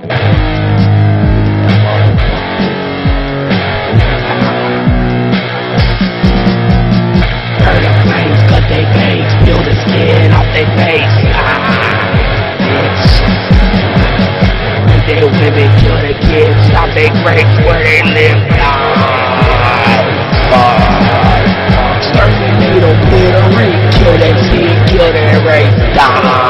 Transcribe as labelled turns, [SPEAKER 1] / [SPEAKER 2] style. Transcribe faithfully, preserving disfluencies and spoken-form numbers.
[SPEAKER 1] Turn the flames, cut they veins, peel the skin off they face. Ah, bitch. Their women kill the kids, stop they graves where they live. Die. Fuck. Exterminate them, kill the rape, kill that seed, kill that race. Die.